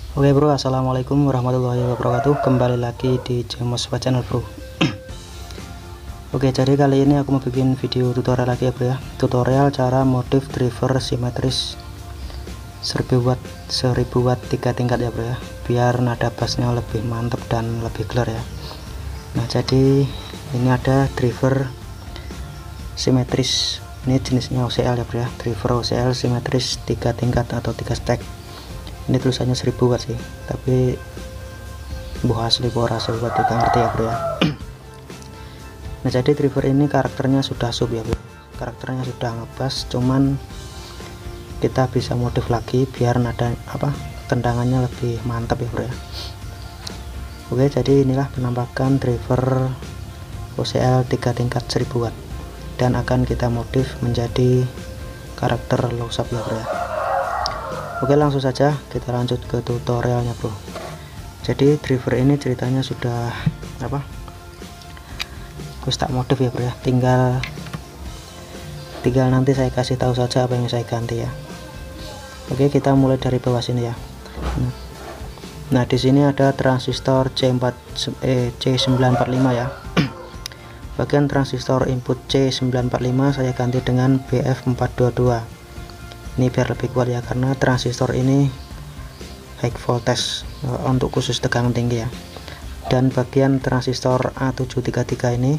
Oke bro, assalamualaikum warahmatullahi wabarakatuh. Kembali lagi di Jemos Channel bro. Oke, jadi kali ini aku mau bikin video tutorial lagi ya bro ya. Tutorial cara modif driver simetris 1000 watt 3 tingkat ya bro ya, biar nada bassnya lebih mantap dan lebih clear ya. Nah, jadi ini ada driver simetris, ini jenisnya OCL ya bro ya, driver OCL simetris 3 tingkat atau 3 stack. Ini tulisannya 1000 watt sih, tapi buah asli ora buat kita ngerti ya bro ya. Nah, jadi driver ini karakternya sudah sub ya bro, karakternya sudah ngebass, cuman kita bisa modif lagi biar nada tendangannya lebih mantap ya bro ya. Oke, jadi inilah penampakan driver OCL 3 tingkat 1000 watt dan akan kita modif menjadi karakter low sub ya bro ya. Oke, langsung saja kita lanjut ke tutorialnya bro. Jadi driver ini ceritanya sudah terus tak modif ya bro ya, tinggal nanti saya kasih tahu saja apa yang saya ganti ya. Oke, kita mulai dari bawah sini ya. Nah, di sini ada transistor C945 ya. Bagian transistor input C945 saya ganti dengan BF422. Ini biar lebih kuat ya, karena transistor ini high voltage untuk khusus tegangan tinggi ya. Dan bagian transistor A733 ini,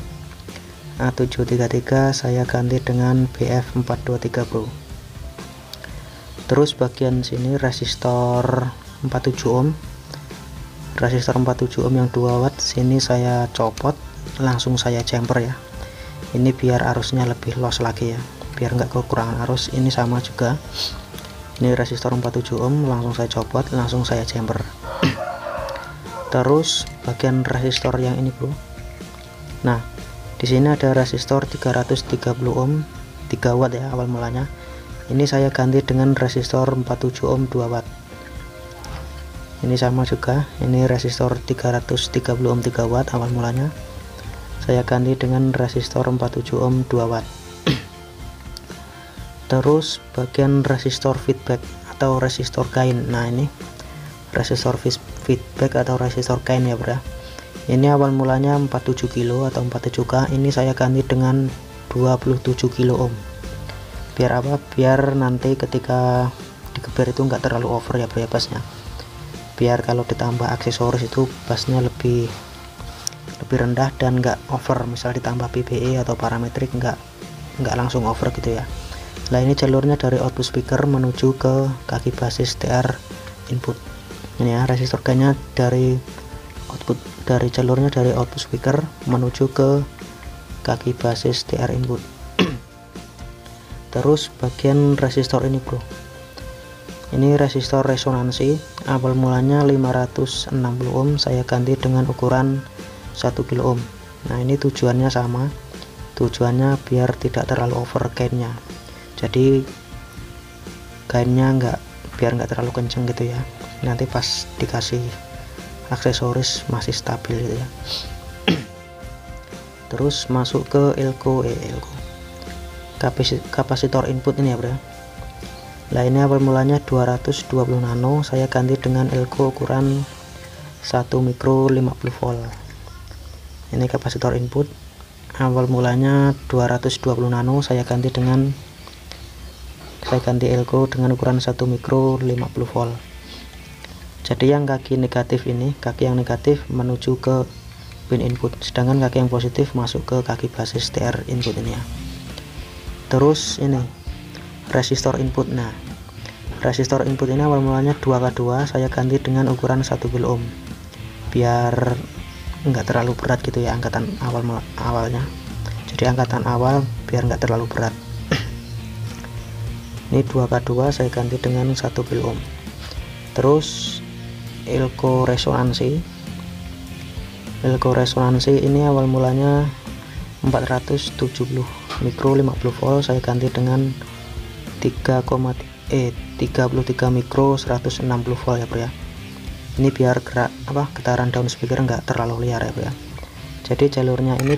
A733 saya ganti dengan BF423 bro. Terus bagian sini resistor 47 ohm, resistor 47 ohm yang 2 watt, sini saya copot, langsung saya jumper ya. Ini biar arusnya lebih los lagi ya, biar nggak kekurangan arus. Ini sama juga, ini resistor 47 ohm, langsung saya copot, langsung saya jumper. Terus bagian resistor yang ini bro, nah di sini ada resistor 330 ohm 3 watt ya awal mulanya. Ini saya ganti dengan resistor 47 ohm 2 watt. Ini sama juga, ini resistor 330 ohm 3 watt awal mulanya, saya ganti dengan resistor 47 ohm 2 watt. Terus bagian resistor feedback atau resistor gain, nah ini resistor feedback atau resistor gain ya bro. Ini awal mulanya 47 kilo atau 47K, ini saya ganti dengan 27 kilo ohm. Biar apa? Biar nanti ketika digeber itu enggak terlalu over ya bro ya bassnya. Biar kalau ditambah aksesoris itu bassnya lebih rendah dan enggak over. Misal ditambah PBE atau parametrik enggak langsung over gitu ya. Nah, ini jalurnya dari output speaker menuju ke kaki basis TR input. Ini ya, resistor gainnya dari output, dari jalurnya dari output speaker menuju ke kaki basis TR input. Terus bagian resistor ini bro, ini resistor resonansi, awal mulanya 560 ohm, saya ganti dengan ukuran 1 kilo ohm. Nah, ini tujuannya sama, tujuannya biar tidak terlalu over gainnya, jadi gainnya biar nggak terlalu kenceng gitu ya, nanti pas dikasih aksesoris masih stabil gitu ya. Terus masuk ke elko kapasitor input ini ya bro. Nah, ini awal mulanya 220 nano, saya ganti dengan elko ukuran 1 mikro 50 volt. Ini kapasitor input awal mulanya 220 nano, saya ganti elko dengan ukuran 1 mikro 50 volt. Jadi yang kaki negatif ini, kaki yang negatif menuju ke pin input, sedangkan kaki yang positif masuk ke kaki basis TR input ini ya. Terus ini resistor input. Nah, resistor input ini awal mulanya 2K2, saya ganti dengan ukuran 1 kilo ohm biar enggak terlalu berat gitu ya angkatan awalnya. Jadi angkatan awal biar enggak terlalu berat. Ini 2K2 saya ganti dengan 1 kilo ohm. Terus elko resonansi ini awal mulanya 470 mikro 50 volt, saya ganti dengan 33 mikro 160 volt ya bro ya. Ini biar getaran down speaker enggak terlalu liar ya bro ya. Jadi jalurnya ini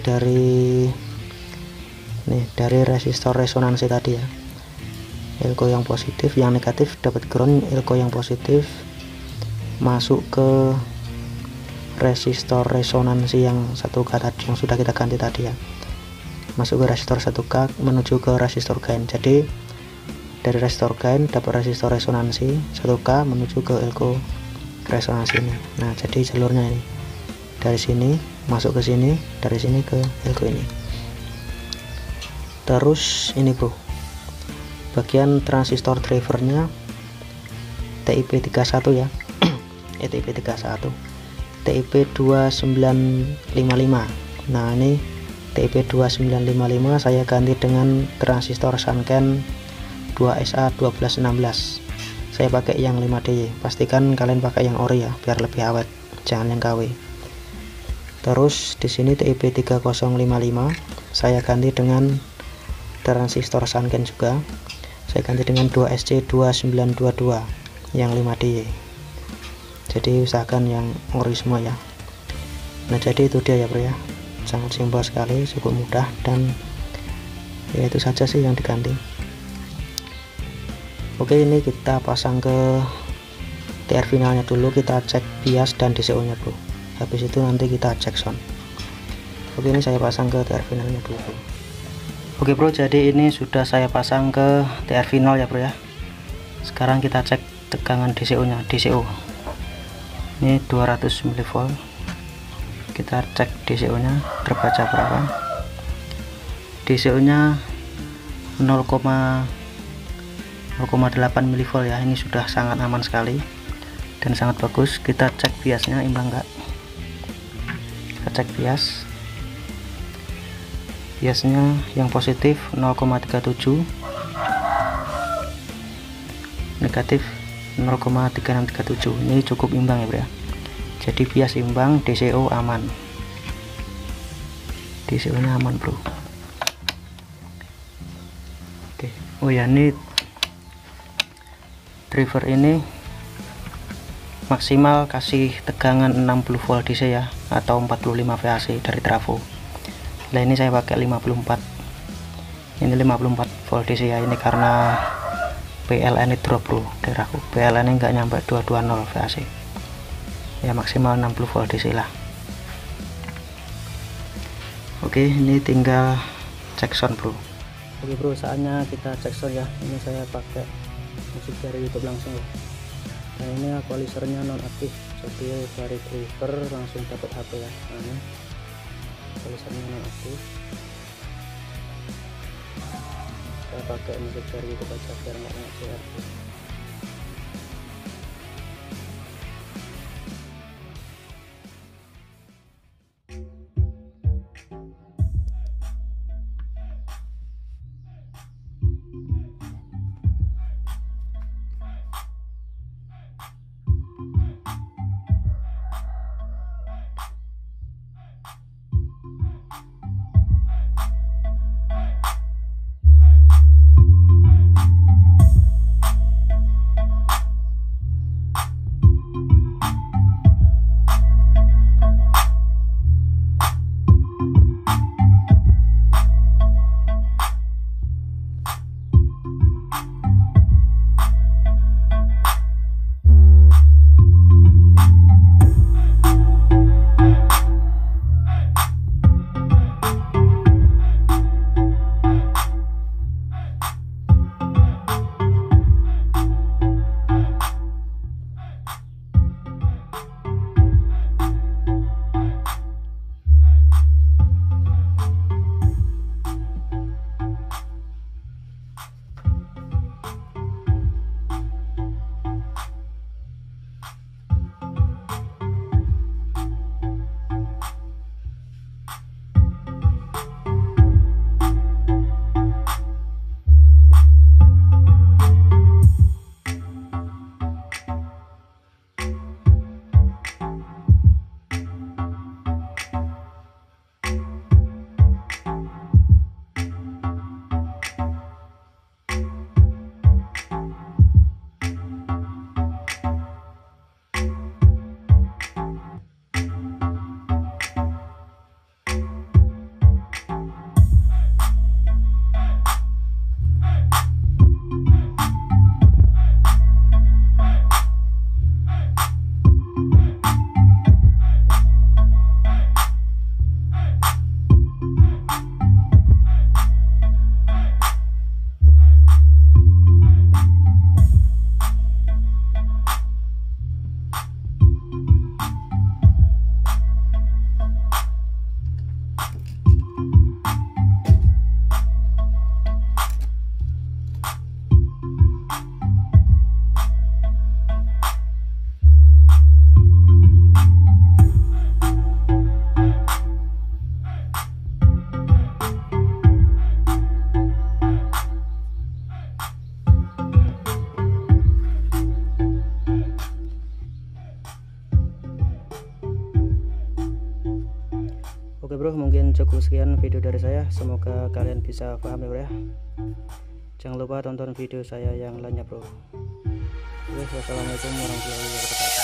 dari resistor resonansi tadi ya, elko yang positif, yang negatif dapat ground, elko yang positif masuk ke resistor resonansi yang 1K tadi, yang sudah kita ganti tadi ya, masuk ke resistor 1K menuju ke resistor gain. Jadi dari resistor gain dapat resistor resonansi 1K menuju ke elko resonansi ini. Nah, jadi jalurnya ini dari sini masuk ke sini, dari sini ke elko ini. Terus ini bro, bagian transistor drivernya TIP 31 ya. TIP 31, TIP 2955. Nah, ini TIP 2955 saya ganti dengan transistor Sanken 2SA1216. Saya pakai yang 5DY. Pastikan kalian pakai yang ori ya, biar lebih awet, jangan yang KW. Terus di sini TIP 3055 saya ganti dengan transistor Sanken juga. Saya ganti dengan 2SC2922 yang 5DY. Jadi usahakan yang ori semua ya. Nah, jadi itu dia ya bro ya, sangat simpel sekali, cukup mudah, dan ya itu saja sih yang diganti. Oke, ini kita pasang ke TR finalnya dulu, kita cek bias dan DCO nya bro, habis itu nanti kita cek sound. Oke, ini saya pasang ke TR finalnya dulu bro. Oke bro, jadi ini sudah saya pasang ke TR final ya bro ya. Sekarang kita cek tegangan DCO nya. DCO ini 200 mV, kita cek DCO nya terbaca berapa. DCO nya 0,8 mV ya, ini sudah sangat aman sekali dan sangat bagus. Kita cek biasnya imbang enggak, kita cek biasnya yang positif 0,37, negatif 0,3637. ini cukup imbang ya bro ya. Jadi bias imbang, DCO aman, DCO nya aman bro. Oke, oh ya, ini driver ini maksimal kasih tegangan 60 volt DC ya, atau 45 VAC dari trafo. Nah, ini saya pakai 54, ini 54 volt DC ya. Ini karena PLN ini drop bro dari aku, PLN ini nggak nyampe 220 VAC ya, maksimal 60 volt DC lah. Oke, ini tinggal cek sound bro. Oke bro, saatnya kita cek sound ya. Ini saya pakai musik dari YouTube langsung ya. Dan ini equalizernya non aktif, jadi dari driver langsung dapat HP ya. Nah, ini equalizernya non aktif. Saya pakai musik dari YouTube aja biar nggak kena CR. bro, mungkin cukup sekian video dari saya, semoga kalian bisa paham ya bro ya. Jangan lupa tonton video saya yang lainnya bro. Oke, wassalamualaikum warahmatullahi wabarakatuh.